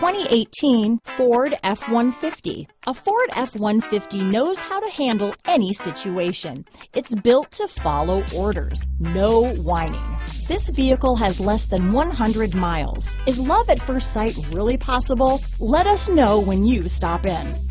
2018 Ford F-150. A Ford F-150 knows how to handle any situation. It's built to follow orders, no whining. This vehicle has less than 100 miles. Is love at first sight really possible? Let us know when you stop in.